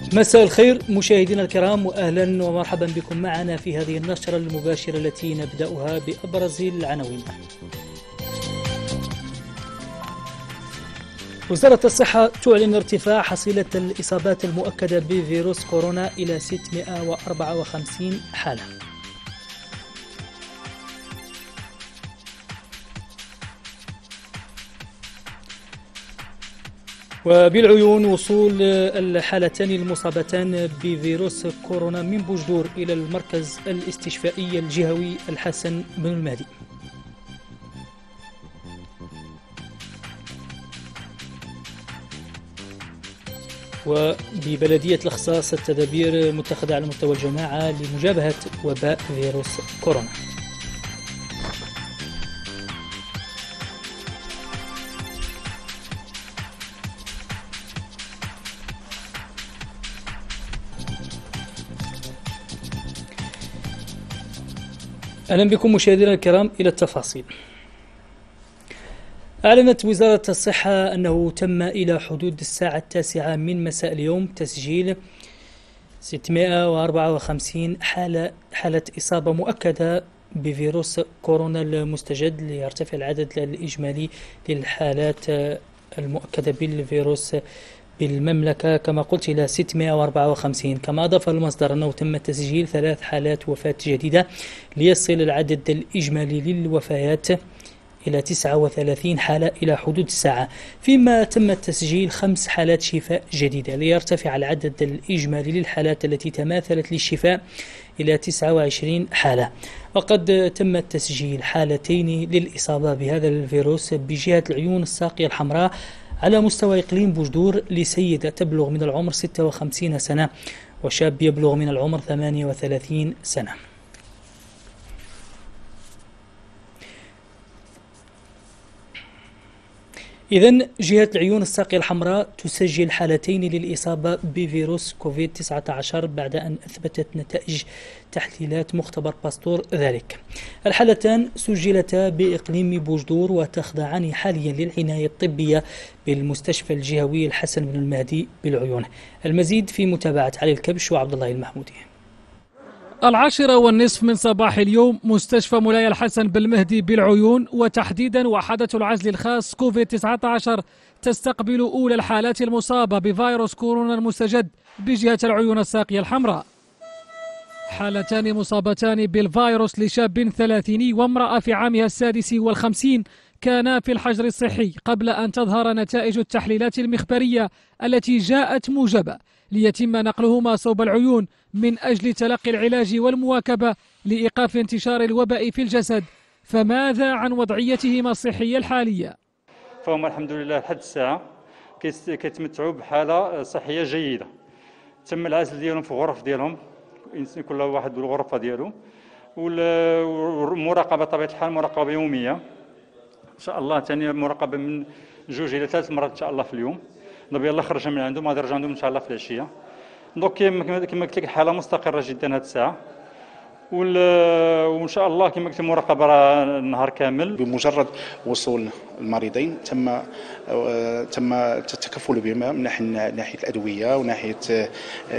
مساء الخير مشاهدينا الكرام، واهلا ومرحبا بكم معنا في هذه النشرة المباشرة التي نبدأها بأبرز العناوين. وزارة الصحة تعلن ارتفاع حصيلة الإصابات المؤكدة بفيروس كورونا إلى 654 حالة. وبالعيون وصول الحالتان المصابتان بفيروس كورونا من بوجدور إلى المركز الاستشفائي الجهوي الحسن بن المهدي. وببلدية الخصاص التدابير متخذة على مستوى الجماعة لمجابهة وباء فيروس كورونا. أهلا بكم مشاهدينا الكرام إلى التفاصيل. أعلنت وزارة الصحة أنه تم إلى حدود الساعة 9 من مساء اليوم تسجيل 654 حالة إصابة مؤكدة بفيروس كورونا المستجد، ليرتفع العدد الإجمالي للحالات المؤكدة بالفيروس بالمملكة كما قلت إلى 654. كما أضاف المصدر أنه تم تسجيل 3 حالات وفاة جديدة ليصل العدد الإجمالي للوفيات إلى 39 حالة إلى حدود الساعة، فيما تم تسجيل 5 حالات شفاء جديدة ليرتفع العدد الإجمالي للحالات التي تماثلت للشفاء إلى 29 حالة. وقد تم تسجيل حالتين للإصابة بهذا الفيروس بجهة العيون الساقية الحمراء على مستوى إقليم بوجدور لسيدة تبلغ من العمر 56 سنة وشاب يبلغ من العمر 38 سنة. إذن جهة العيون الساقية الحمراء تسجل حالتين للإصابة بفيروس كوفيد-19 بعد أن أثبتت نتائج تحليلات مختبر باستور ذلك. الحالتان سجلتا بإقليم بوجدور وتخضعان حاليا للعناية الطبية بالمستشفى الجهوي الحسن بن المهدي بالعيون. المزيد في متابعة علي الكبش وعبد الله المحمودي. 10:30 من صباح اليوم مستشفى مولاي الحسن بالمهدي بالعيون وتحديدا وحدة العزل الخاص كوفيد-19 تستقبل أولى الحالات المصابة بفيروس كورونا المستجد بجهة العيون الساقية الحمراء. حالتان مصابتان بالفيروس لشاب 30 وامرأة في عامها 56 كانا في الحجر الصحي قبل أن تظهر نتائج التحليلات المخبرية التي جاءت موجبة ليتم نقلهما صوب العيون من أجل تلقي العلاج والمواكبة لإيقاف انتشار الوباء في الجسد. فماذا عن وضعيتهما الصحية الحالية؟ فهم الحمد لله لحد الساعة كيتمتعوا بحالة صحية جيدة. تم العزل ديالهم في الغرف ديالهم، كل واحد بالغرفة ديالو، والمراقبة بطبيعة الحال مراقبة يومية إن شاء الله، ثاني مراقبة من 2 إلى 3 مرات إن شاء الله في اليوم. دابا يلاه خرج من عندهم، غادي يرجع عندهم إن شاء الله في العشية. دونك كما قلت لك الحالة مستقرة جدا هذه الساعة، وإن شاء الله كما قلت المراقبة راه النهار كامل. بمجرد وصول المريضين تم التكفل بهما من ناحية الأدوية وناحية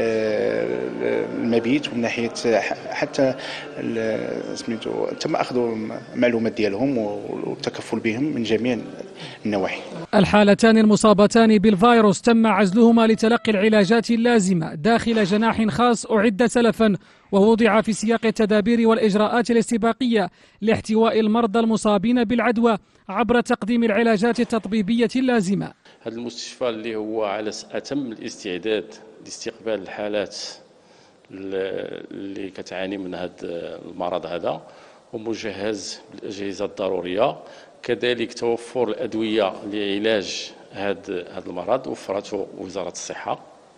المبيت وناحية حتى سميتو تم أخذ معلومات ديالهم والتكفل بهم من جميع النواحي. الحالتان المصابتان بالفيروس تم عزلهما لتلقي العلاجات اللازمة داخل جناح خاص أعد سلفا ووضع في سياق التدابير والإجراءات الاستباقية لاحتواء المرضى المصابين بالعدوى عبر تقديم العلاجات التطبيبية اللازمة. هذا المستشفى اللي هو على أتم الاستعداد لاستقبال الحالات اللي كتعاني من هذا المرض هذا، ومجهز بالأجهزة الضرورية، كذلك توفر الأدوية لعلاج هذا المرض وفرته وزارة الصحة.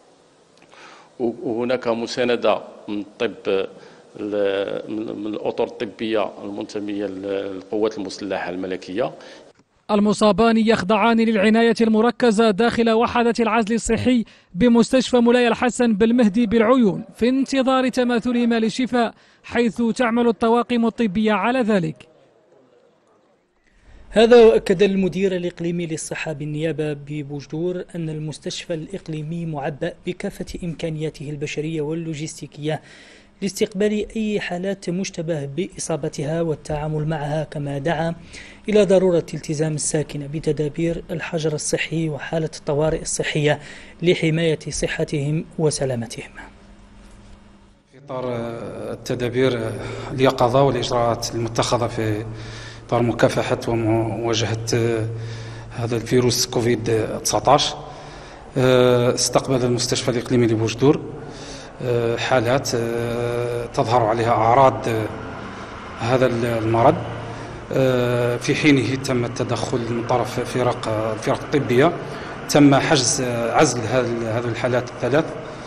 وهناك مساندة من الطب من الأطر الطبية المنتمية للقوات المسلحة الملكية. المصابان يخضعان للعناية المركزة داخل وحدة العزل الصحي بمستشفى مولاي الحسن بالمهدي بالعيون في انتظار تماثلهما للشفاء، حيث تعمل الطواقم الطبية على ذلك. هذا وأكد المدير الإقليمي للصحة بالنيابة ببوجدور أن المستشفى الإقليمي معبأ بكافة إمكانياته البشرية واللوجستيكية لاستقبال أي حالات مشتبه بإصابتها والتعامل معها، كما دعا إلى ضرورة التزام الساكنة بتدابير الحجر الصحي وحالة الطوارئ الصحية لحماية صحتهم وسلامتهم. في إطار التدابير اليقظة والإجراءات المتخذة في إطار مكافحة ومواجهة هذا الفيروس كوفيد-19، استقبل المستشفى الإقليمي لبوجدور حالات تظهر عليها أعراض هذا المرض. في حينه تم التدخل من طرف الفرق الطبية، تم عزل هذه الحالات الثلاث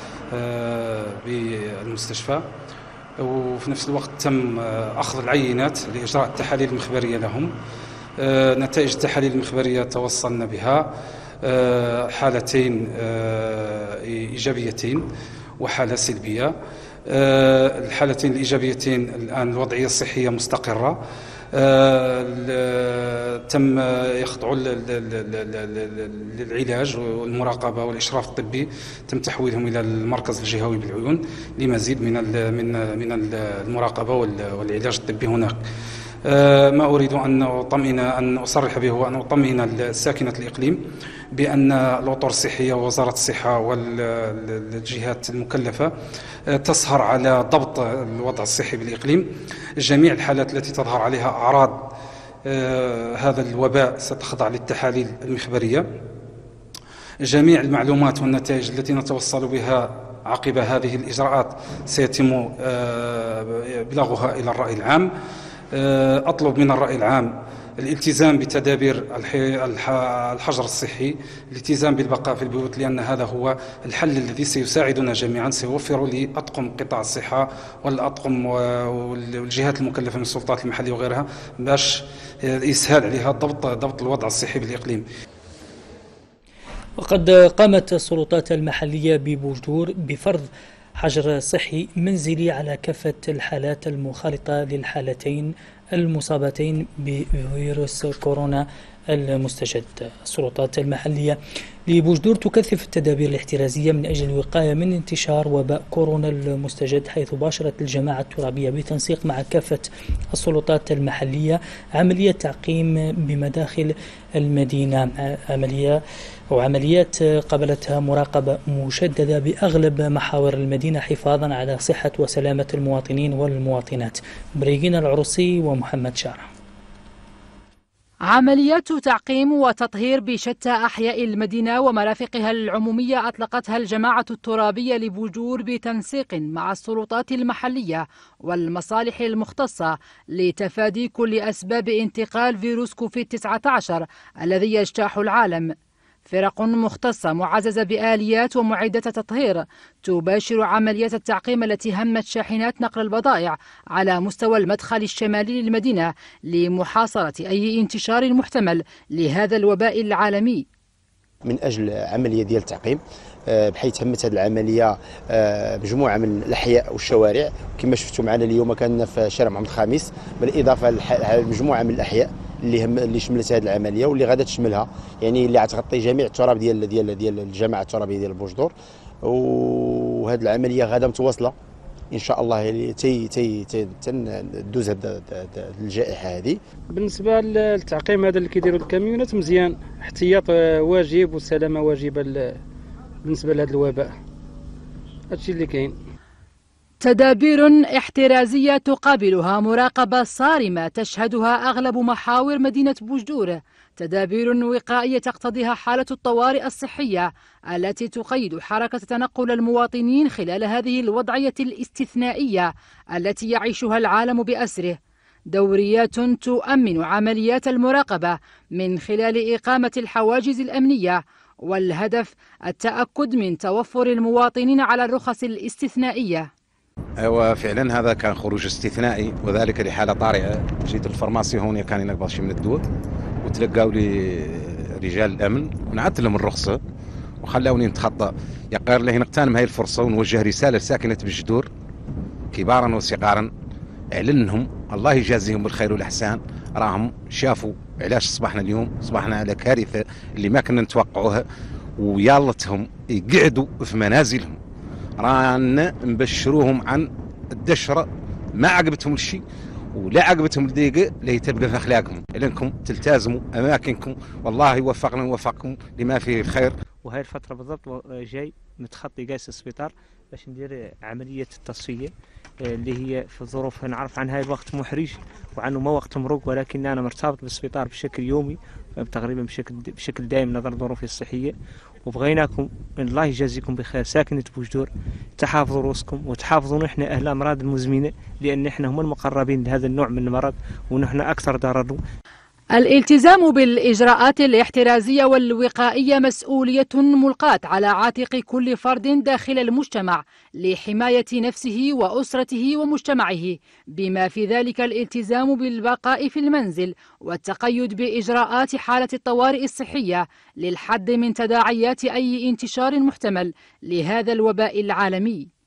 بالمستشفى، وفي نفس الوقت تم أخذ العينات لإجراء التحاليل المخبرية لهم. نتائج التحاليل المخبرية توصلنا بها حالتين إيجابيتين وحالة سلبية. الحالتين الإيجابيتين الآن الوضعية الصحية مستقرة، تم يخضعوا للعلاج والمراقبة والإشراف الطبي، تم تحويلهم إلى المركز الجهوي بالعيون لمزيد من المراقبة والعلاج الطبي هناك. ما أريد أن أصرح به هو أن أطمئن ساكنة الإقليم بأن الأطر الصحية ووزارة الصحة والجهات المكلفة تسهر على ضبط الوضع الصحي بالإقليم. جميع الحالات التي تظهر عليها أعراض هذا الوباء ستخضع للتحاليل المخبرية. جميع المعلومات والنتائج التي نتوصل بها عقب هذه الإجراءات سيتم إبلاغها إلى الرأي العام. أطلب من الرأي العام الالتزام بتدابير الحجر الصحي، الالتزام بالبقاء في البيوت، لأن هذا هو الحل الذي سيساعدنا جميعا، سيوفر لأطقم قطاع الصحة والأطقم والجهات المكلفة من السلطات المحلية وغيرها باش يسهل عليها ضبط الوضع الصحي بالإقليم. وقد قامت السلطات المحلية ببوجدور بفرض حجر صحي منزلي على كافة الحالات المخالطة للحالتين المصابتين بفيروس كورونا المستجد. السلطات المحلية لبوجدور تكثف التدابير الاحترازية من أجل الوقاية من انتشار وباء كورونا المستجد، حيث باشرت الجماعة الترابية بتنسيق مع كافة السلطات المحلية عملية تعقيم بمداخل المدينة، عمليات قابلتها مراقبة مشددة بأغلب محاور المدينة حفاظا على صحة وسلامة المواطنين والمواطنات. بريغين العروسي ومحمد شارع. عمليات تعقيم وتطهير بشتى أحياء المدينة ومرافقها العمومية أطلقتها الجماعة الترابية لبوجدور بتنسيق مع السلطات المحلية والمصالح المختصة لتفادي كل أسباب انتقال فيروس كوفيد-19 الذي يجتاح العالم. فرق مختصة معززة بآليات ومعدات تطهير تباشر عمليات التعقيم التي همت شاحنات نقل البضائع على مستوى المدخل الشمالي للمدينة لمحاصرة أي انتشار محتمل لهذا الوباء العالمي. من أجل عملية ديال التعقيم، بحيث همت هذه العملية مجموعة من الأحياء والشوارع كما شفتوا معنا اليوم. كنا في شارع محمد الخامس، بالإضافة لمجموعة من الأحياء اللي شملت هذه العمليه واللي غادا تشملها، يعني اللي غتغطي جميع التراب ديال الجماعه الترابيه ديال بوجدور. وهذه العمليه غادا متواصله ان شاء الله تندوز هذه الجائحه هذه. بالنسبه للتعقيم هذا اللي كيديروا الكاميونات مزيان، احتياط واجب والسلامه واجبه بالنسبه لهذا الوباء. هادشي اللي كاين. تدابير احترازية تقابلها مراقبة صارمة تشهدها أغلب محاور مدينة بوجدور، تدابير وقائية تقتضيها حالة الطوارئ الصحية التي تقيد حركة تنقل المواطنين خلال هذه الوضعية الاستثنائية التي يعيشها العالم بأسره. دوريات تؤمن عمليات المراقبة من خلال إقامة الحواجز الأمنية، والهدف التأكد من توفر المواطنين على الرخص الاستثنائية. وفعلا هذا كان خروج استثنائي، وذلك لحالة طارئة. جيت الفرماسي هون كان ينقبض شي من الدواء، وتلقاو لي رجال الأمن ونعطت لهم الرخصة وخلاوني نتخطى. يقار لي نغتنم هاي الفرصة ونوجه رسالة لساكنة بوجدور كبارا وصغارا، اعلنهم الله يجازيهم بالخير والإحسان، راهم شافوا علاش صبحنا اليوم، صبحنا على كارثة اللي ما كنا نتوقعوها، ويالتهم يقعدوا في منازلهم. رانا نبشروهم عن الدشرة، ما عقبتهم الشيء ولا عقبتهم الدقيقة اللي تبقى في أخلاقهم، لأنكم تلتزموا أماكنكم، والله يوفقنا ويوفقكم لما فيه الخير. وهي الفترة بالضبط جاي متخطي جالس السبيطار باش ندير عملية التصفية اللي هي في ظروف نعرف عنها الوقت محرج وعنه ما وقت مروق، ولكن أنا مرتبط بالسبيطار بشكل يومي تقريبا بشكل دائم نظرا لظروفي الصحية. وبغيناكم الله يجازيكم بخير ساكنة بوجدور تحافظوا روسكم وتحافظوا نحن أهل الأمراض المزمنة، لأن نحن هم المقربين لهذا النوع من المرض ونحن أكثر ضررا. الالتزام بالإجراءات الاحترازية والوقائية مسؤولية ملقاة على عاتق كل فرد داخل المجتمع لحماية نفسه وأسرته ومجتمعه، بما في ذلك الالتزام بالبقاء في المنزل والتقيد بإجراءات حالة الطوارئ الصحية للحد من تداعيات أي انتشار محتمل لهذا الوباء العالمي.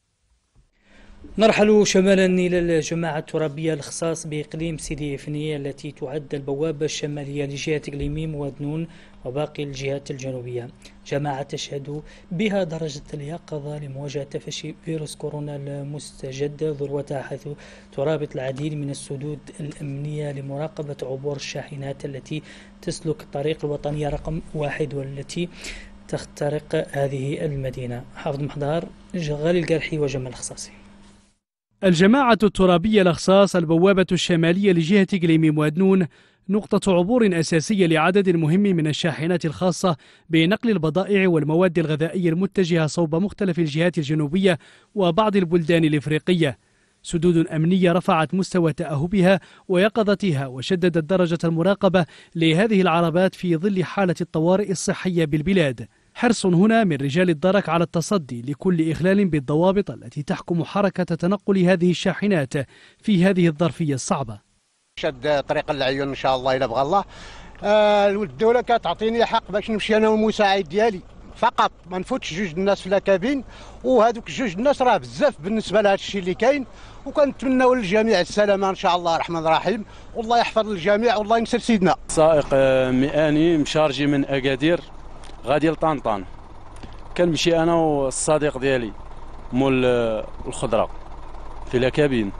نرحل شمالا إلى الجماعة الترابية الخصاص بإقليم سيدي إفنية التي تعد البوابة الشمالية لجهة إقليميم ودنون وباقي الجهات الجنوبية. جماعة تشهد بها درجة اليقظة لمواجهة تفشي فيروس كورونا المستجد ذروتها، حيث ترابط العديد من السدود الأمنية لمراقبة عبور الشاحنات التي تسلك الطريق الوطنية رقم 1 والتي تخترق هذه المدينة. حافظ محضار، غالي القرحي وجمال الخصاصي. الجماعة الترابية الأخصاص البوابة الشمالية لجهة إقليميم ودنون نقطة عبور أساسية لعدد مهم من الشاحنات الخاصة بنقل البضائع والمواد الغذائية المتجهة صوب مختلف الجهات الجنوبية وبعض البلدان الإفريقية. سدود أمنية رفعت مستوى تأهبها ويقظتها وشددت درجة المراقبة لهذه العربات في ظل حالة الطوارئ الصحية بالبلاد. حرص هنا من رجال الدرك على التصدي لكل إخلال بالضوابط التي تحكم حركة تنقل هذه الشاحنات في هذه الظرفية الصعبة. شد طريق العيون إن شاء الله إلا بغى الله. الدولة كتعطيني حق باش نمشي أنا والمساعد ديالي فقط، ما نفوتش جوج الناس في الكابين، وهذوك جوج الناس راه بزاف بالنسبة لهذا الشيء اللي كاين، وكنتمناو للجميع السلامة إن شاء الله الرحمن الرحيم، والله يحفظ الجميع والله ينصر سيدنا. سائق مئاني مشارجي من أكادير غادي لطنطان، كنمشي انا والصديق ديالي مول الخضره في الكابين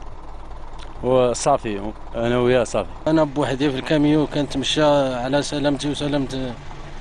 وصافي، انا وياه صافي. انا بوحدي في الكاميو كنتمشى على سلامتي وسلامه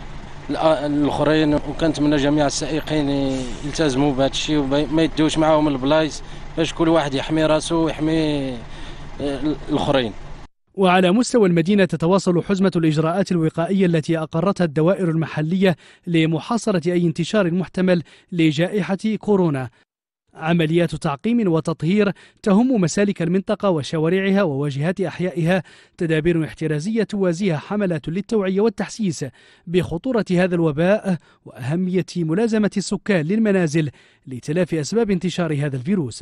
الاخرين، وكنتمنى جميع السائقين يلتزموا بهذا الشيء وما يدوش معاهم البلايص باش كل واحد يحمي راسه ويحمي الاخرين. وعلى مستوى المدينة تتواصل حزمة الإجراءات الوقائية التي أقرتها الدوائر المحلية لمحاصرة أي انتشار محتمل لجائحة كورونا. عمليات تعقيم وتطهير تهم مسالك المنطقة وشوارعها وواجهات أحيائها، تدابير احترازية توازيها حملات للتوعية والتحسيس بخطورة هذا الوباء وأهمية ملازمة السكان للمنازل لتلافي أسباب انتشار هذا الفيروس.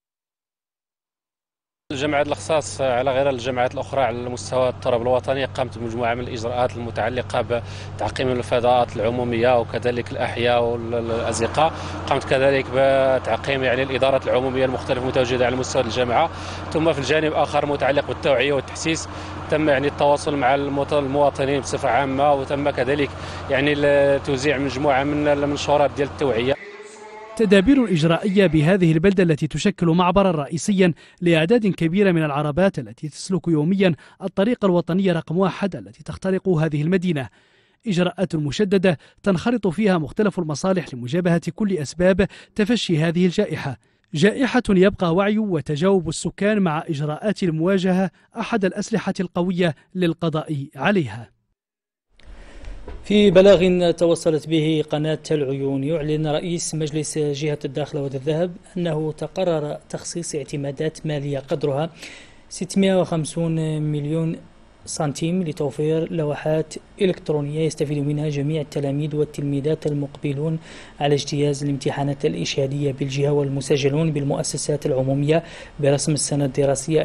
الجماعات الأخصاص على غير الجماعات الأخرى على مستوى التراب الوطني قامت بمجموعة من الإجراءات المتعلقة بتعقيم الفضاءات العمومية وكذلك الأحياء والأزقة. قامت كذلك بتعقيم الإدارات العمومية المختلفة المتواجدة على مستوى الجامعة. ثم في الجانب آخر متعلق بالتوعية والتحسيس تم التواصل مع المواطنين بصفة عامة، وتم كذلك توزيع مجموعة من المنشورات ديال التوعية. تدابير إجرائية بهذه البلدة التي تشكل معبرا رئيسيا لأعداد كبيرة من العربات التي تسلك يوميا الطريق الوطنية رقم 1 التي تخترق هذه المدينة. إجراءات مشددة تنخرط فيها مختلف المصالح لمجابهة كل أسباب تفشي هذه الجائحة. جائحة يبقى وعي وتجاوب السكان مع إجراءات المواجهة أحد الأسلحة القوية للقضاء عليها. في بلاغ توصلت به قناة العيون، يعلن رئيس مجلس جهة الداخل والذهب أنه تقرر تخصيص اعتمادات مالية قدرها 650 مليون سنتيم لتوفير لوحات إلكترونية يستفيد منها جميع التلاميذ والتلميذات المقبلون على اجتياز الامتحانات الإشهادية بالجهة والمسجلون بالمؤسسات العمومية برسم السنة الدراسية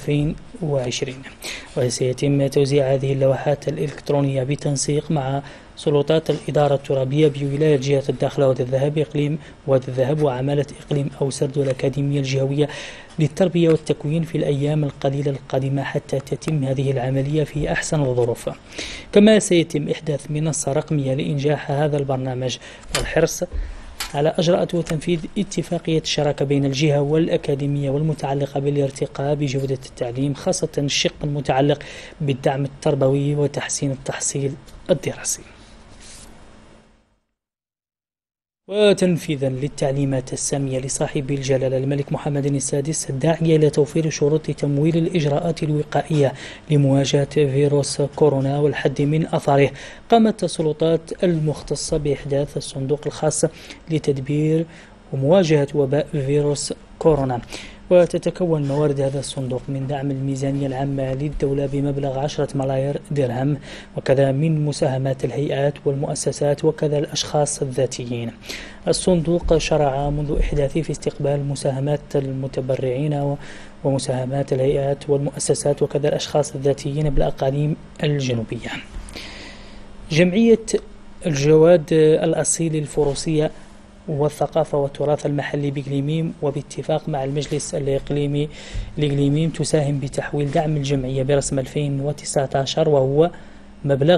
2019-2020. وسيتم توزيع هذه اللوحات الإلكترونية بتنسيق مع سلطات الإدارة الترابية بولاية جهة الداخلة وادي الذهب وعمالة إقليم أوسرد والأكاديمية الجهوية للتربية والتكوين في الأيام القليلة القادمة حتى تتم هذه العملية في أحسن الظروف. كما سيتم إحداث منصة رقمية لإنجاح هذا البرنامج والحرص على إجراء وتنفيذ اتفاقية الشراكة بين الجهة والأكاديمية والمتعلقة بالارتقاء بجودة التعليم، خاصة الشق المتعلق بالدعم التربوي وتحسين التحصيل الدراسي. وتنفيذا للتعليمات السامية لصاحب الجلالة الملك محمد السادس الداعية إلى توفير شروط تمويل الإجراءات الوقائية لمواجهة فيروس كورونا والحد من أثاره، قامت السلطات المختصة بإحداث الصندوق الخاص لتدبير ومواجهة وباء فيروس كورونا. وتتكون موارد هذا الصندوق من دعم الميزانية العامة للدولة بمبلغ 10 ملايير درهم، وكذا من مساهمات الهيئات والمؤسسات وكذا الأشخاص الذاتيين. الصندوق شرع منذ إحداثه في استقبال مساهمات المتبرعين ومساهمات الهيئات والمؤسسات وكذا الأشخاص الذاتيين بالأقاليم الجنوبية. جمعية الجواد الأصيل الفروسية والثقافة والتراث المحلي بإقليميم وباتفاق مع المجلس الإقليمي تساهم بتحويل دعم الجمعية برسم 2019 وهو مبلغ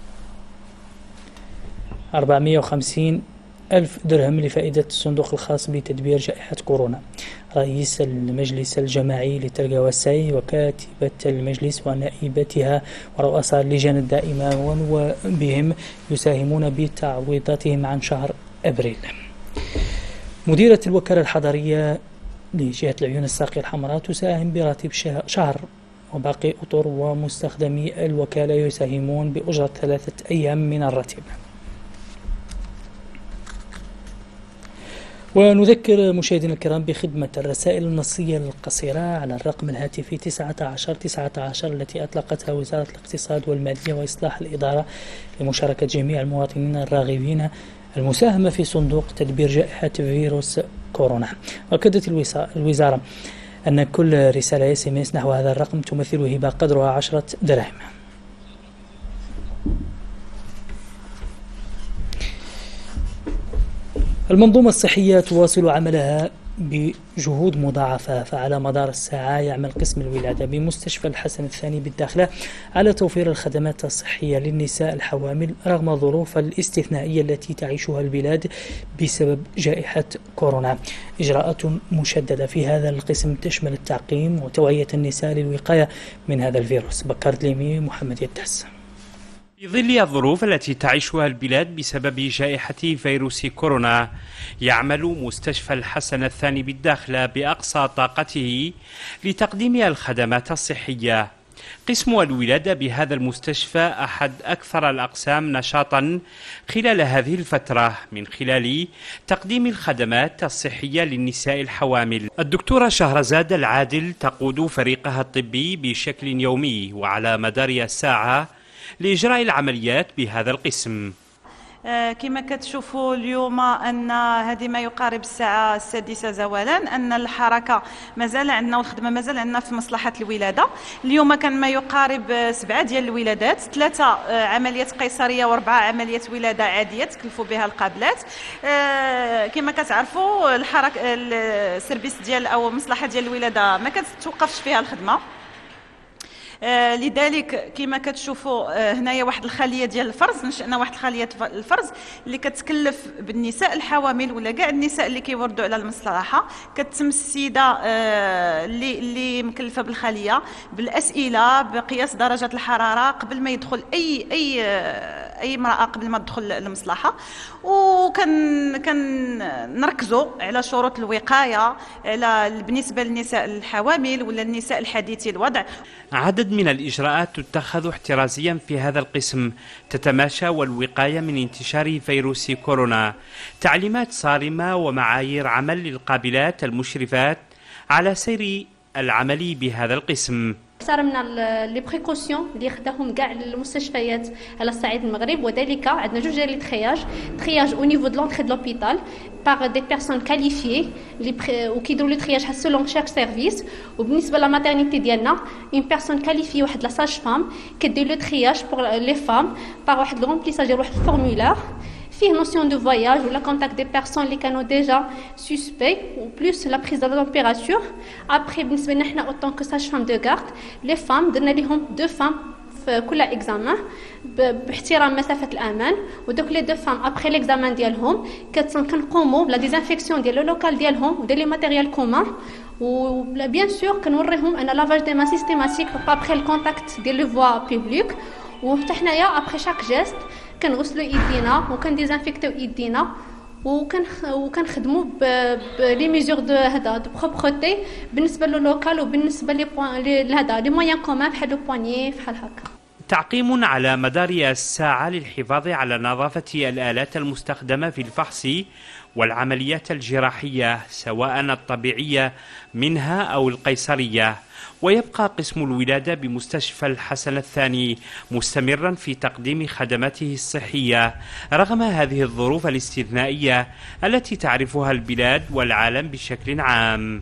450,000 درهم لفائدة الصندوق الخاص بتدبير جائحة كورونا. رئيس المجلس الجماعي للترقى والسعي وكاتبة المجلس ونائبتها ورؤساء اللجان الدائمة وبهم يساهمون بتعويضاتهم عن شهر أبريل. مديرة الوكالة الحضرية لجهة العيون الساقية الحمراء تساهم براتب شهر، وباقي أطر ومستخدمي الوكالة يساهمون بأجرة 3 أيام من الراتب. ونذكر مشاهدينا الكرام بخدمة الرسائل النصية القصيرة على الرقم الهاتفي 1919 التي أطلقتها وزارة الاقتصاد والمالية وإصلاح الإدارة لمشاركة جميع المواطنين الراغبين المساهمة في صندوق تدبير جائحة فيروس كورونا. أكدت الوزارة أن كل رسالة SMS نحو هذا الرقم تمثل هبة قدرها 10 دراهم. المنظومة الصحية تواصل عملها بجهود مضاعفة، فعلى مدار الساعة يعمل قسم الولادة بمستشفى الحسن الثاني بالداخلة على توفير الخدمات الصحية للنساء الحوامل رغم الظروف الاستثنائية التي تعيشها البلاد بسبب جائحة كورونا. إجراءات مشددة في هذا القسم تشمل التعقيم وتوعية النساء للوقاية من هذا الفيروس. بكر دليمي، محمد يدس. في ظل الظروف التي تعيشها البلاد بسبب جائحة فيروس كورونا، يعمل مستشفى الحسن الثاني بالداخلة بأقصى طاقته لتقديم الخدمات الصحية. قسم الولادة بهذا المستشفى أحد أكثر الأقسام نشاطا خلال هذه الفترة من خلال تقديم الخدمات الصحية للنساء الحوامل. الدكتورة شهرزاد العادل تقود فريقها الطبي بشكل يومي وعلى مدار الساعة لإجراء العمليات بهذا القسم. كما كتشوفوا اليوم أن هذه ما يقارب الساعة 6 زوالا أن الحركة مازال عندنا والخدمة مازال عندنا في مصلحة الولادة. اليوم كان ما يقارب 7 ديال الولادات، 3 عمليات قيصرية و4 عمليات ولادة عادية تكلفوا بها القابلات. كما كتعرفوا الحركة السيرفيس ديال أو مصلحة ديال الولادة ما كتوقفش فيها الخدمة، لذلك كما كتشوفوا هنايا واحد الخليه ديال الفرز، نشأنا واحد الخليه الفرز اللي كتكلف بالنساء الحوامل ولا كاع النساء اللي كيوردوا على المصلحه. كتم السيده اللي مكلفه بالخليه بالاسئله بقياس درجه الحراره قبل ما يدخل اي امراه قبل ما تدخل المصلحه، نركزوا على شروط الوقايه بالنسبه للنساء الحوامل ولا النساء الحديثي الوضع. عدد من الإجراءات تتخذ احترازيا في هذا القسم تتماشى والوقاية من انتشار فيروس كورونا، تعليمات صارمة ومعايير عمل للقابلات المشرفات على سير العمل بهذا القسم. احترمنا لي بريكوسيون اللي خداهم كاع المستشفيات على صعيد المغرب، وذلك عندنا جوج ديال الترياج او نيفو دو لونتري دو لوبيتال باغ دي بيرسون كاليفيي وكيديروا لو ترياج سولون شاك سيرفيس. وبالنسبه للماتيرنيتي ديالنا اون بيرسون كاليفيي واحد لا ساج فام كدير لو ترياج بور لي فام باغ واحد لو رومبليساج ديال واحد الفورمولير فيه نوسيون دو فواياج ولا كونتاكت دي بيرسون اللي كانوا ديجا سوسبي وبلوس لا بريز دو تمبيراتور. ابري بالنسبه لنا حنا اوتون كو ساج فام دو غارد لي فام درنا ليهم دو فام في كل اكزامان باحترام مسافه الامان. ودوك لي دو فام ابري ليكزامان ديالهم كنقوموا بلا ديزانفيكسيون ديال لو لوكال ديالهم وديال لي ماتيريال كومان. و بيان سور كنوريهم ان لافاج دي ما سيستيماتيك ابري الكونتاكت ديال لو فوا بوبليك. وحتى حنايا ابري شاك جيست كنغسلوا ايدينا وكنديزانفيكتيو ايدينا وكنخدموا بلي ميزور دو هذا دو بروبرتي بالنسبه لو لوكال وبالنسبه لهذا لي مويان كومان بحال لو بوانيي بحال هكا. تعقيم على مدار الساعة للحفاظ على نظافة الآلات المستخدمة في الفحص والعمليات الجراحية سواء الطبيعية منها أو القيصرية. ويبقى قسم الولادة بمستشفى الحسن الثاني مستمرا في تقديم خدماته الصحية رغم هذه الظروف الاستثنائية التي تعرفها البلاد والعالم بشكل عام.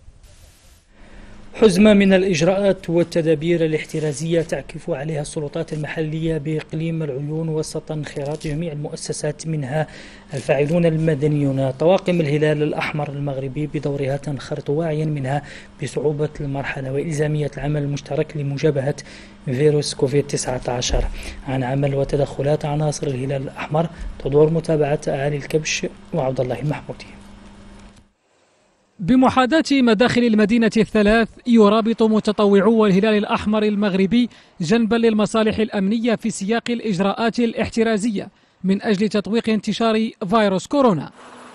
حزمة من الإجراءات والتدابير الاحترازية تعكف عليها السلطات المحلية بإقليم العيون وسط انخراط جميع المؤسسات منها الفاعلون المدنيون. طواقم الهلال الأحمر المغربي بدورها تنخرط واعيا منها بصعوبة المرحلة وإلزامية العمل المشترك لمجابهة فيروس كوفيد-19. عن عمل وتدخلات عناصر الهلال الأحمر تدور متابعة علي الكبش وعبد الله المحمودي. بمحاذاة مداخل المدينة الثلاث يرابط متطوعو الهلال الأحمر المغربي جنبا للمصالح الأمنية في سياق الإجراءات الاحترازية من أجل تطويق انتشار فيروس كورونا.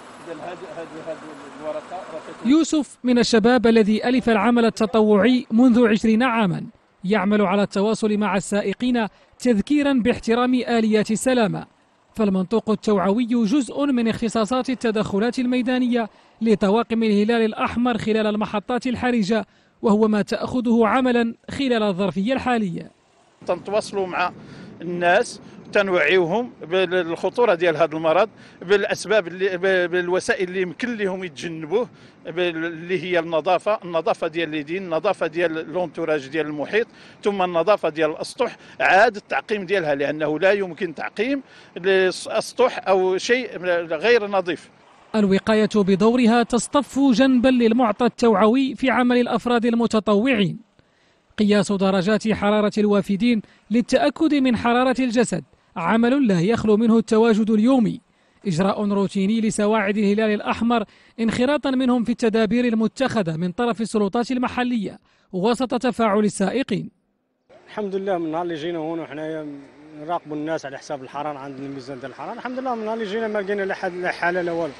يوسف من الشباب الذي ألف العمل التطوعي منذ 20 عاما يعمل على التواصل مع السائقين تذكيرا باحترام آليات السلامة. فالمنطوق التوعوي جزء من اختصاصات التدخلات الميدانية لطواقم الهلال الأحمر خلال المحطات الحرجة، وهو ما تأخذه عملا خلال الظرفية الحالية. تنتواصلوا مع الناس تنوعيوهم بالخطورة ديال هذا المرض، بالأسباب بالوسائل اللي يمكن لهم يتجنبوه اللي هي النظافة ديال اليدين، النظافة ديال لونتوراج ديال المحيط، ثم النظافة ديال الأسطح، عاد التعقيم ديالها لأنه لا يمكن تعقيم الأسطح أو شيء غير نظيف. الوقاية بدورها تصطف جنبا للمعطى التوعوي في عمل الأفراد المتطوعين. قياس درجات حرارة الوافدين للتأكد من حرارة الجسد عمل لا يخلو منه التواجد اليومي، إجراء روتيني لسواعد الهلال الأحمر انخراطا منهم في التدابير المتخذة من طرف السلطات المحلية وسط تفاعل السائقين. الحمد لله من نهار اللي جينا هون وحنايا نراقبوا الناس على حساب الحرارة، عندنا الميزان ديال الحرارة الحمد لله. من نهار اللي جينا ما لقينا لا حالة لا والو.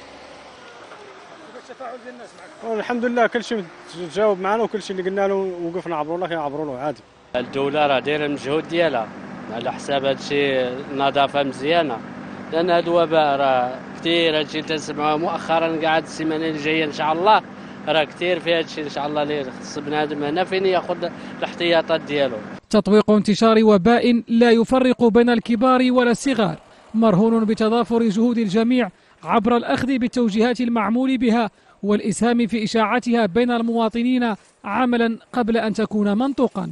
التفاعل ديال الناس معك الحمد لله، كل شيء تجاوب معنا وكل شيء اللي قلنا له وقفنا عبروا له كيعبروا له عادي. الدولة راه دايره المجهود ديالها على حساب هادشي النظافة مزيانة، لأن هاد الوباء راه كثير هادشي اللي تنسمعوه مؤخرا كاع هاد السيمانة اللي جاية إن شاء الله راه كثير في هادشي إن شاء الله اللي خص بنادم هنا فين ياخذ الاحتياطات ديالو. تطويق انتشار وباء لا يفرق بين الكبار ولا الصغار مرهون بتضافر جهود الجميع عبر الأخذ بالتوجيهات المعمول بها والإسهام في إشاعتها بين المواطنين عملا قبل أن تكون منطوقا.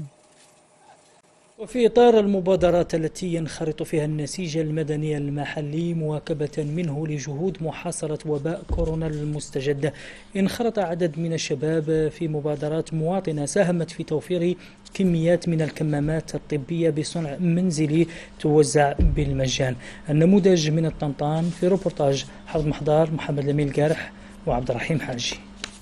وفي إطار المبادرات التي ينخرط فيها النسيج المدني المحلي مواكبة منه لجهود محاصرة وباء كورونا المستجد، انخرط عدد من الشباب في مبادرات مواطنة ساهمت في توفير كميات من الكمامات الطبية بصنع منزلي توزع بالمجان. النموذج من الطنطان في روبورتاج حرب محضار محمد لميل القارح وعبد الرحيم حاجي.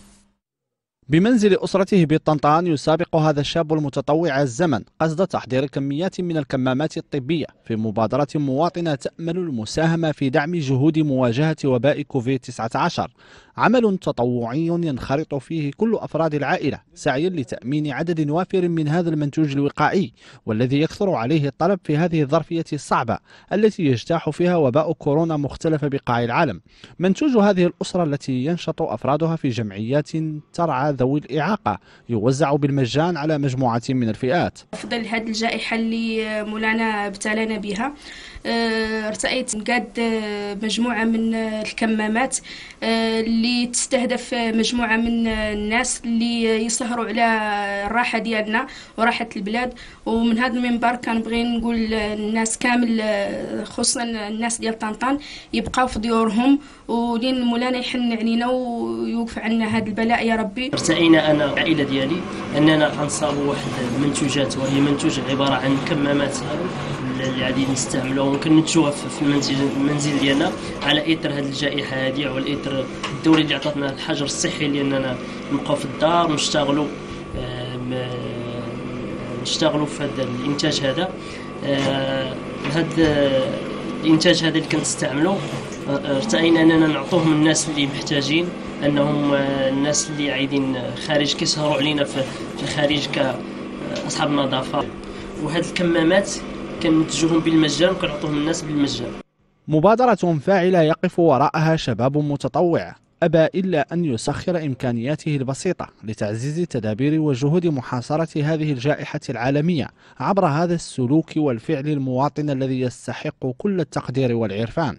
بمنزل أسرته بالطنطان يسابق هذا الشاب المتطوع الزمن قصد تحضير كميات من الكمامات الطبية في مبادرة مواطنة تأمل المساهمة في دعم جهود مواجهة وباء كوفيد-19، عمل تطوعي ينخرط فيه كل أفراد العائلة سعيا لتأمين عدد وافر من هذا المنتوج الوقائي والذي يكثر عليه الطلب في هذه الظرفية الصعبة التي يجتاح فيها وباء كورونا مختلف بقاع العالم. منتوج هذه الأسرة التي ينشط أفرادها في جمعيات ترعى ذوي الإعاقة يوزع بالمجان على مجموعة من الفئات. أفضل هذه الجائحة اللي مولانا ابتلانا بها، ارتأيت قاد مجموعة من الكمامات اللي تستهدف مجموعة من الناس اللي يسهروا على الراحة ديالنا وراحة البلاد. ومن هذا المنبر كنبغي نقول للناس كامل خصوصا الناس ديال طنطان يبقاو في ديورهم ولين مولانا يحن علينا ويوقف عنا هذا البلاء يا ربي. ارتأينا انا والعائله ديالي اننا غنصاوبوا واحد المنتوجات وهي منتوج عباره عن كمامات اللي غادي نستعملوها وممكن نتشوها في المنزل ديالنا على اثر هذه الجائحه هذه وعلى اثر الدوله اللي عطاتنا الحجر الصحي لاننا نبقاو في الدار ونشتغلوا في هذا الانتاج هذا. هذا الانتاج هذا اللي كنستعملوا ارتأينا اننا نعطوهم الناس اللي محتاجين، انهم الناس اللي عايدين خارج كيسهروا علينا في الخارج كاصحاب النظافه. وهذه الكمامات كننتجوهم بالمجان وكنعطوهم الناس بالمجان. مبادرة فاعلة يقف وراءها شباب متطوع أبى إلا أن يسخر إمكانياته البسيطة لتعزيز تدابير وجهود محاصرة هذه الجائحة العالمية عبر هذا السلوك والفعل المواطن الذي يستحق كل التقدير والعرفان.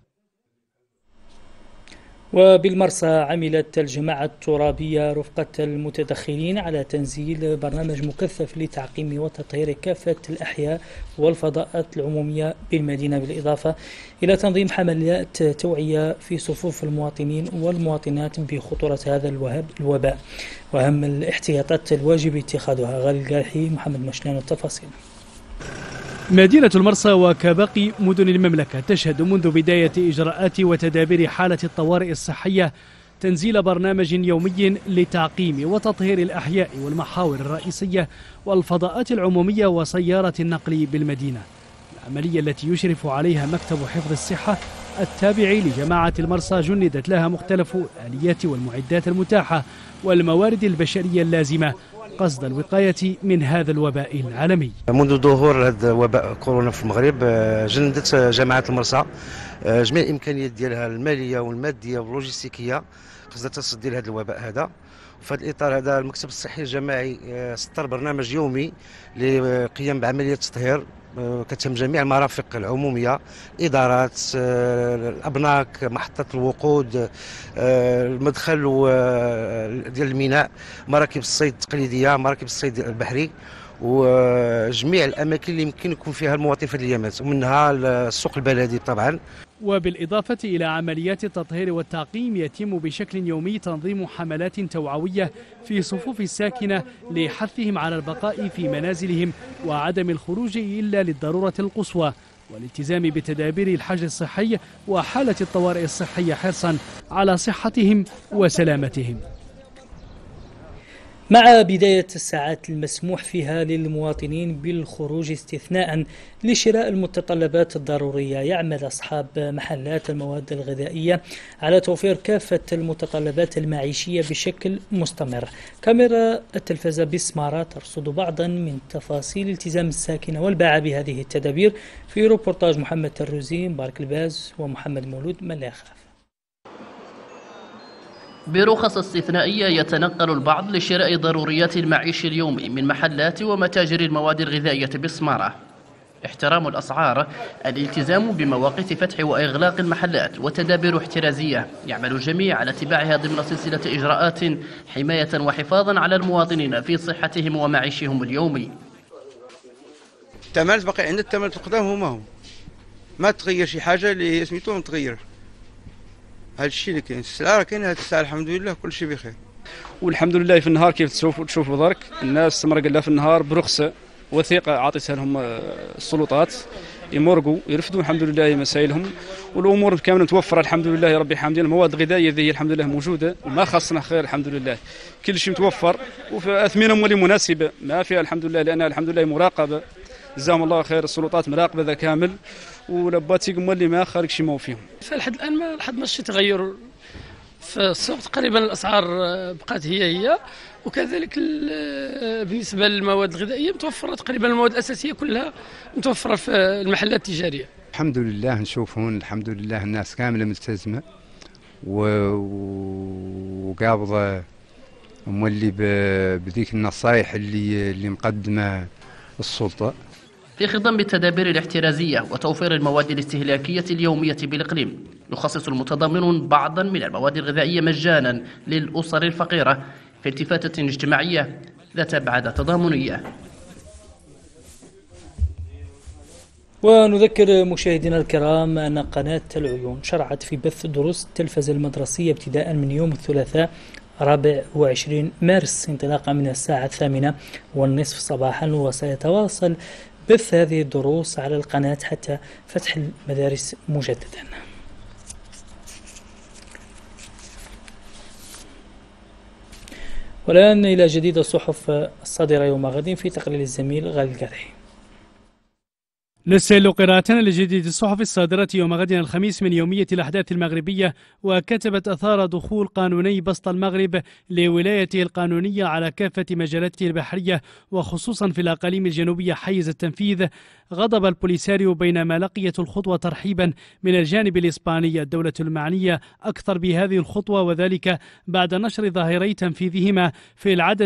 وبالمرسى عملت الجماعة الترابية رفقة المتدخلين على تنزيل برنامج مكثف لتعقيم وتطهير كافة الأحياء والفضاءات العمومية بالمدينة، بالإضافة إلى تنظيم حملات توعية في صفوف المواطنين والمواطنات بخطورة هذا الوباء وأهم الاحتياطات الواجب اتخاذها. غالي القارحي، محمد مشنان، التفاصيل. مدينة المرسى وكباقي مدن المملكة تشهد منذ بداية إجراءات وتدابير حالة الطوارئ الصحية تنزيل برنامج يومي لتعقيم وتطهير الأحياء والمحاور الرئيسية والفضاءات العمومية وسيارة النقل بالمدينة، العملية التي يشرف عليها مكتب حفظ الصحة التابع لجماعة المرسى جندت لها مختلف الآليات والمعدات المتاحة والموارد البشرية اللازمة قصد الوقاية من هذا الوباء العالمي. منذ ظهور هذا وباء كورونا في المغرب جندت جماعة المرسى جميع الإمكانيات ديالها المالية والمادية واللوجستيكية قصد التصدي لهذا الوباء هذا. وفي هذا الإطار هذا المكتب الصحي الجماعي سطر برنامج يومي للقيام بعملية تطهير كتهم جميع المرافق العمومية، الإدارات، الأبناك، محطة الوقود، المدخل ديال الميناء، مراكب الصيد التقليدية، مراكب الصيد البحري، وجميع الأماكن اللي يمكن يكون فيها المواطن في الأيامات، ومنها السوق البلدي طبعا. وبالإضافة إلى عمليات التطهير والتعقيم يتم بشكل يومي تنظيم حملات توعوية في صفوف الساكنة لحثهم على البقاء في منازلهم وعدم الخروج إلا للضرورة القصوى والالتزام بتدابير الحجر الصحي وحالة الطوارئ الصحية حرصا على صحتهم وسلامتهم. مع بداية الساعات المسموح فيها للمواطنين بالخروج استثناء لشراء المتطلبات الضرورية، يعمل أصحاب محلات المواد الغذائية على توفير كافة المتطلبات المعيشية بشكل مستمر. كاميرا التلفزة بسمارة ترصد بعضا من تفاصيل التزام الساكنة والباعة بهذه التدابير في روبورتاج محمد تروزي، مبارك الباز ومحمد مولود. من لا يخاف. برخص استثنائية يتنقل البعض لشراء ضروريات المعيش اليومي من محلات ومتاجر المواد الغذائية بسمارة. احترام الأسعار، الالتزام بمواقيت فتح وإغلاق المحلات وتدابير احترازية يعمل الجميع على اتباعها ضمن سلسلة إجراءات حماية وحفاظا على المواطنين في صحتهم ومعيشهم اليومي. الثمن باقي عندنا، الثمن القدام هما هم، ما تغير شي حاجة اللي هي سميتو متغير. هذا الشيء اللي كاين، السلعه راه كاينه، هذه الساعه الحمد لله كل شيء بخير. والحمد لله في النهار كيف تشوفوا درك الناس مرقله في النهار برخص وثيقه عاطيتها لهم السلطات يمرقوا يرفدوا الحمد لله مسائلهم، والامور كامله متوفره الحمد لله يا ربي حامدين. المواد الغذائيه هذه الحمد لله موجوده وما خاصنا خير الحمد لله، كل شيء متوفر وفي اثمنه مولي مناسبه ما فيها الحمد لله، لانها الحمد لله مراقبه جزاهم الله خير، السلطات مراقبه ذا كامل ولباتي مولي ما خارج شي مو فيهم. فلحد الان ما لاحظنا شي تغير في السوق، تقريبا الاسعار بقات هي وكذلك بالنسبه للمواد الغذائيه متوفره، تقريبا المواد الاساسيه كلها متوفره في المحلات التجاريه. الحمد لله نشوفون الحمد لله الناس كامله ملتزمه وقابضه مولي بذيك النصائح اللي مقدمه السلطة. في خضم التدابير الاحترازية وتوفير المواد الاستهلاكية اليومية بالإقليم، يخصص المتضامنون بعضا من المواد الغذائية مجانا للأسر الفقيرة في التفاتة اجتماعية ذات أبعاد تضامنية. ونذكر مشاهدينا الكرام أن قناة العيون شرعت في بث دروس التلفزة المدرسية ابتداء من يوم الثلاثاء 24 مارس انطلاقا من الساعة 8:30 صباحا، وسيتواصل بث هذه الدروس على القناة حتى فتح المدارس مجددا. والآن إلى جديد الصحف الصادرة يوم غد في تقرير الزميل غالي القرحي. نسأل قراءتنا لجديد الصحف الصادرة يوم غد الخميس من يومية الأحداث المغربية، وكتبت أثار دخول قانوني بسط المغرب لولايته القانونية على كافة مجالاته البحرية وخصوصا في الأقاليم الجنوبية حيز التنفيذ غضب البوليساريو، بينما لقيت الخطوة ترحيبا من الجانب الإسباني. الدولة المعنية أكثر بهذه الخطوة وذلك بعد نشر ظاهري تنفيذهما في العدد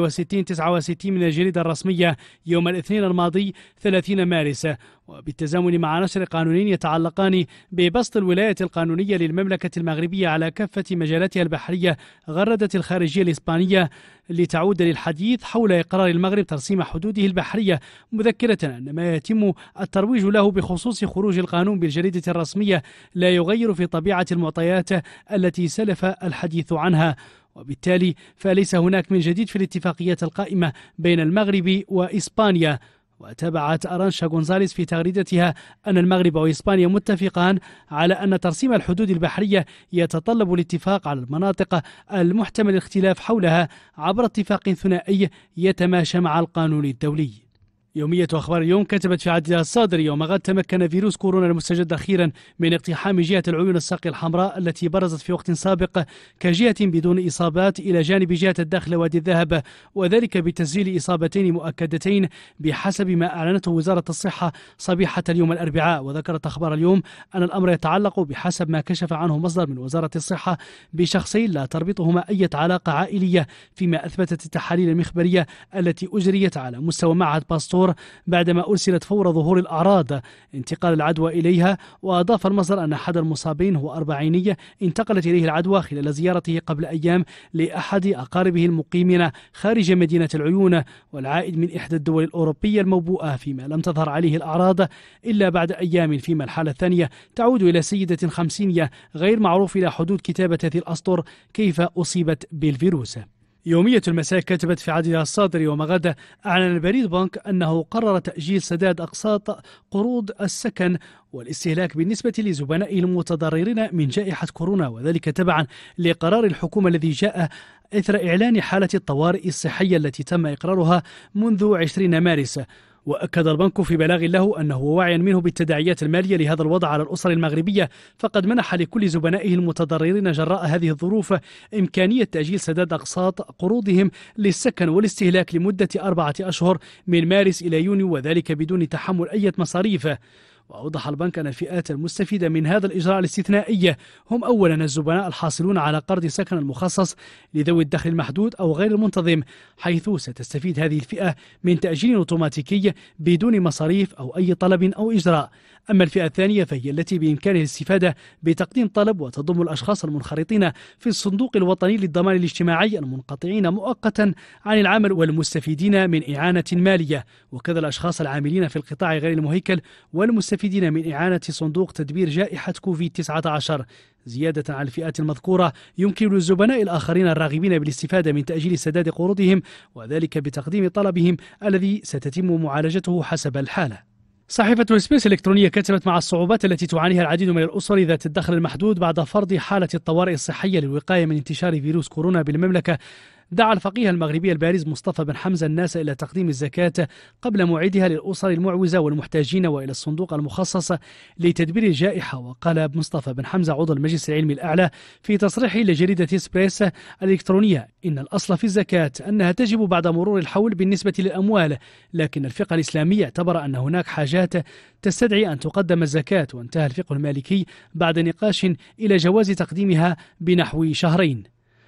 68-69 من الجريدة الرسمية يوم الاثنين الماضي 30 مارس، وبالتزامن مع نشر قانونين يتعلقان ببسط الولاية القانونية للمملكة المغربية على كافة مجالاتها البحرية. غردت الخارجية الإسبانية لتعود للحديث حول إقرار المغرب ترسيم حدوده البحرية، مذكرة أن ما يتم الترويج له بخصوص خروج القانون بالجريدة الرسمية لا يغير في طبيعة المعطيات التي سلف الحديث عنها، وبالتالي فليس هناك من جديد في الاتفاقيات القائمة بين المغرب وإسبانيا. وتابعت أرانشا غونزاليس في تغريدتها أن المغرب وإسبانيا متفقان على أن ترسيم الحدود البحرية يتطلب الاتفاق على المناطق المحتمل الاختلاف حولها عبر اتفاق ثنائي يتماشى مع القانون الدولي. يومية أخبار اليوم كتبت في عددها الصادر يوم غد تمكن فيروس كورونا المستجد أخيرا من اقتحام جهة العيون الساقية الحمراء التي برزت في وقت سابق كجهة بدون إصابات إلى جانب جهة الداخل وادي الذهب، وذلك بتسجيل إصابتين مؤكدتين بحسب ما أعلنته وزارة الصحة صبيحة اليوم الأربعاء. وذكرت أخبار اليوم أن الأمر يتعلق بحسب ما كشف عنه مصدر من وزارة الصحة بشخصين لا تربطهما أي علاقة عائلية، فيما أثبتت التحاليل المخبرية التي أجريت على مستوى معهد باستور بعدما أرسلت فور ظهور الأعراض انتقال العدوى إليها. وأضاف المصدر أن أحد المصابين هو أربعيني انتقلت إليه العدوى خلال زيارته قبل أيام لأحد أقاربه المقيمين خارج مدينة العيون والعائد من إحدى الدول الأوروبية الموبوءة، فيما لم تظهر عليه الأعراض إلا بعد أيام، فيما الحالة الثانية تعود إلى سيدة خمسينية غير معروف إلى حدود كتابة هذه الأسطر كيف أصيبت بالفيروس. يومية المساء كتبت في عددها الصادر يوم غد أعلن البريد بنك أنه قرر تأجيل سداد أقساط قروض السكن والاستهلاك بالنسبة لزبنائه المتضررين من جائحة كورونا، وذلك تبعا لقرار الحكومة الذي جاء إثر إعلان حالة الطوارئ الصحية التي تم إقرارها منذ 20 مارس. وأكد البنك في بلاغ له أنه واعيا منه بالتداعيات المالية لهذا الوضع على الأسر المغربية، فقد منح لكل زبنائه المتضررين جراء هذه الظروف إمكانية تأجيل سداد أقساط قروضهم للسكن والاستهلاك لمدة 4 أشهر من مارس إلى يونيو، وذلك بدون تحمل أي مصاريف. وأوضح البنك أن الفئات المستفيدة من هذا الإجراء الاستثنائي هم أولا الزبناء الحاصلون على قرض سكن المخصص لذوي الدخل المحدود أو غير المنتظم، حيث ستستفيد هذه الفئة من تأجيل أوتوماتيكي بدون مصاريف أو أي طلب أو إجراء. أما الفئة الثانية فهي التي بإمكانها الاستفادة بتقديم طلب، وتضم الأشخاص المنخرطين في الصندوق الوطني للضمان الاجتماعي المنقطعين مؤقتا عن العمل والمستفيدين من إعانة مالية، وكذا الأشخاص العاملين في القطاع غير المهيكل والمستفيدين من إعانة صندوق تدبير جائحة كوفيد-19. زيادة على الفئات المذكورة يمكن للزبناء الآخرين الراغبين بالاستفادة من تأجيل سداد قروضهم، وذلك بتقديم طلبهم الذي ستتم معالجته حسب الحالة. صحيفة سبيس الإلكترونية كتبت مع الصعوبات التي تعانيها العديد من الأسر ذات الدخل المحدود بعد فرض حالة الطوارئ الصحية للوقاية من انتشار فيروس كورونا بالمملكة، دعا الفقيه المغربي البارز مصطفى بن حمزة الناس إلى تقديم الزكاة قبل موعدها للأسر المعوزة والمحتاجين وإلى الصندوق المخصص لتدبير الجائحة. وقال مصطفى بن حمزة عضو المجلس العلمي الأعلى في تصريحه لجريدة سبريس الإلكترونية إن الأصل في الزكاة أنها تجب بعد مرور الحول بالنسبة للأموال، لكن الفقه الإسلامي اعتبر أن هناك حاجات تستدعي أن تقدم الزكاة، وانتهى الفقه المالكي بعد نقاش إلى جواز تقديمها بنحو شهرين.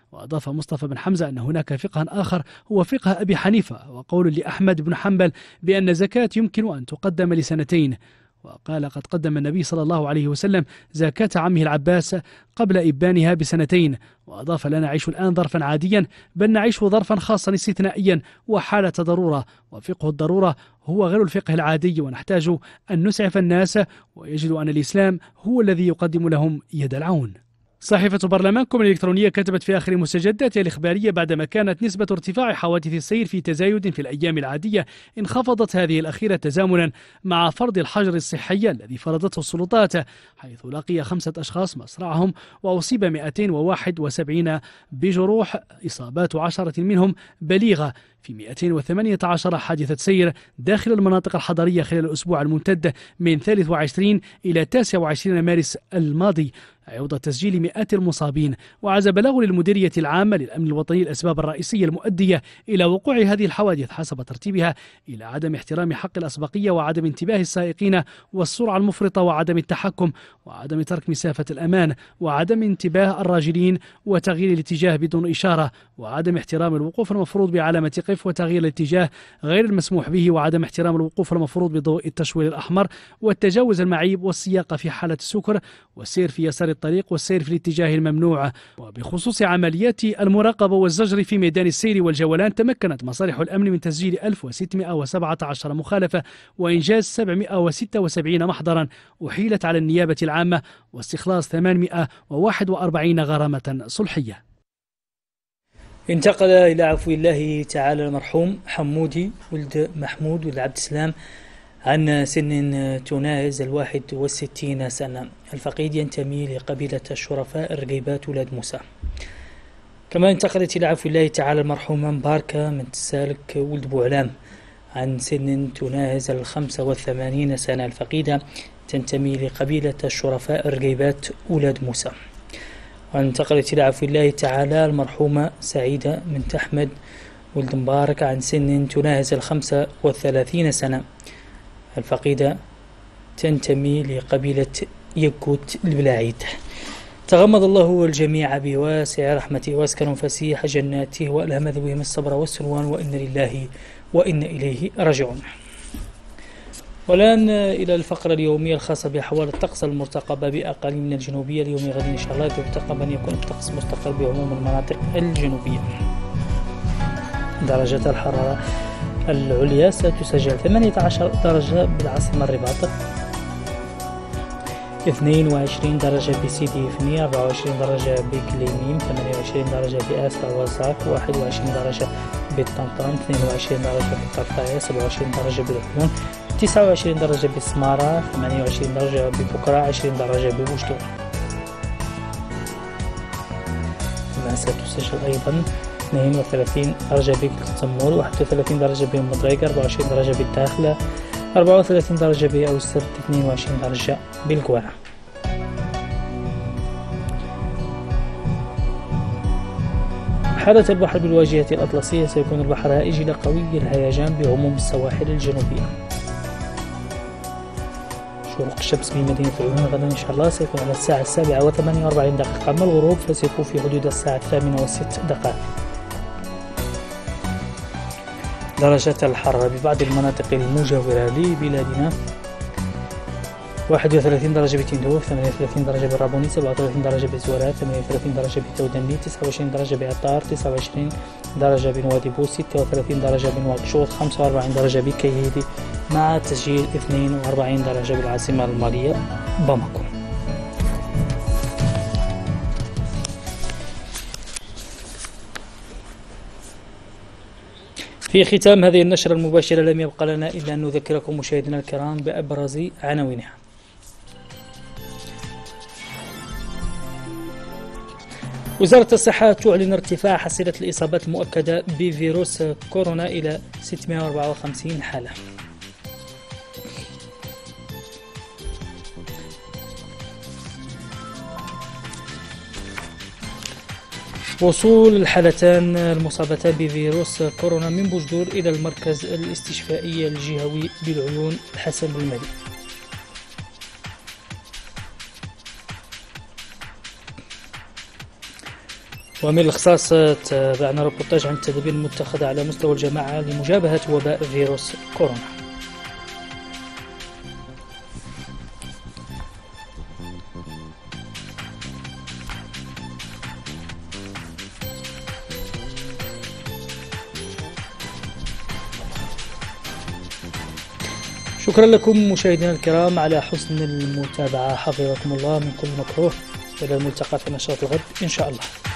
وأضاف مصطفى بن حمزة أن هناك فقها آخر هو فقه أبي حنيفة، وقول لأحمد بن حنبل بأن الزكاة يمكن أن تقدم لسنتين، وقال قد قدم النبي صلى الله عليه وسلم زكاة عمه العباس قبل إبانها بسنتين. وأضاف لا نعيش الآن ظرفا عاديا بل نعيش ظرفا خاصا استثنائيا وحالة ضرورة، وفقه الضرورة هو غير الفقه العادي، ونحتاج أن نسعف الناس ويجد أن الإسلام هو الذي يقدم لهم يد العون. صحيفة برلمانكم الإلكترونية كتبت في آخر مستجداتها الإخبارية بعدما كانت نسبة ارتفاع حوادث السير في تزايد في الأيام العادية، انخفضت هذه الأخيرة تزامنا مع فرض الحجر الصحي الذي فرضته السلطات، حيث لقي 5 أشخاص مصرعهم وأصيب 271 بجروح، إصابات 10 منهم بليغة في 218 حادثة سير داخل المناطق الحضرية خلال الأسبوع الممتد من 23 إلى 29 مارس الماضي، عوض تسجيل مئات المصابين. وعزى بلاغ للمديرية العامة للأمن الوطني الأسباب الرئيسية المؤدية إلى وقوع هذه الحوادث حسب ترتيبها إلى عدم احترام حق الأسبقية وعدم انتباه السائقين والسرعة المفرطة وعدم التحكم وعدم ترك مسافة الأمان وعدم انتباه الراجلين وتغيير الاتجاه بدون إشارة وعدم احترام الوقوف المفروض بعلامة قف وتغيير الاتجاه غير المسموح به وعدم احترام الوقوف المفروض بضوء التشوير الأحمر والتجاوز المعيب والسياقة في حالة السكر والسير في يسار الطريق والسير في الاتجاه الممنوع. وبخصوص عمليات المراقبة والزجر في ميدان السير والجولان، تمكنت مصالح الأمن من تسجيل 1617 مخالفة وإنجاز 776 محضرا أحيلت على النيابة العامة واستخلاص 841 غرامة صلحية. انتقل إلى عفو الله تعالى المرحوم حمودي ولد محمود ولد عبد السلام عن سن تناهز 61 سنة. الفقيد ينتمي لقبيلة الشرفاء الرقيبات ولاد موسى. كما انتقلت إلى عفو الله تعالى المرحومة مباركة من تسالك ولد بوعلام عن سن تناهز 85 سنة. الفقيدة تنتمي لقبيلة الشرفاء الرقيبات ولاد موسى. وانتقلت إلى عفو الله تعالى المرحومة سعيدة من أحمد ولد مبارك عن سن تناهز 35 سنة. الفقيدة تنتمي لقبيلة يكوت البلاعيد. تغمض الله الجميع بواسع رحمته واسكنهم فسيح جناته وألهم ذويهم الصبر والسلوان وإن لله وإن إليه راجعون. والآن إلى الفقرة اليومية الخاصة بأحوال الطقس المرتقبة بأقاليمنا الجنوبية. اليوم غد إن شاء الله يرتقب أن يكون الطقس مستقر بعموم المناطق الجنوبية. درجة الحرارة العليا ستسجل 18 درجة بالعاصمة الرباط، 22 درجة بسيدي إفني، 24 درجة بكليميم، 28 درجة بأسفا وزاك، 21 درجة بالطنطان، 22 درجة بالطرطاية، 27 درجة بالعيون، 29 درجة بالسمارة، 28 درجة ببكرة، 20 درجة ببوشتور. ستسجل أيضا 32 درجة بالتمور، 31 درجة بالمضريق، 24 درجة بالداخلة، 34 درجة بأوسط، 22 درجة بالقوارة. حالة البحر بالواجهة الأطلسية سيكون البحر هائج إلى قوي الهيجان بعموم السواحل الجنوبية. شروق الشمس بمدينة العيون غدا إن شاء الله سيكون على الساعة 7:48. أما الغروب فسيكون في حدود الساعة 8:06. درجة الحرارة ببعض المناطق المجاورة لبلادنا: 31 درجة بتندوف، 38 درجة بالرابوني، 37 درجة بالزوارات، 38 درجة بتودنبي، 29 درجة بعطار، 29 درجة بنوادي بوس، 36 درجة بنواكشوط، 45 درجة بكيهيدي، مع تسجيل 42 درجة بالعاصمة المالية باماكو. في ختام هذه النشرة المباشرة لم يبقى لنا إلا أن نذكركم مشاهدينا الكرام بأبرز عناوينها. وزارة الصحة تعلن ارتفاع حصيلة الإصابات المؤكدة بفيروس كورونا إلى 654 حالة. وصول الحالتان المصابتان بفيروس كورونا من بوجدور إلى المركز الاستشفائي الجهوي بالعيون الحسن بالمالي. ومن الخصاص تابعنا ريبورتاج عن التدابير المتخذة على مستوى الجماعة لمجابهة وباء فيروس كورونا. شكرا لكم مشاهدينا الكرام على حسن المتابعة، حفظكم الله من كل مكروه، إلى الملتقى في نشاط الغد إن شاء الله.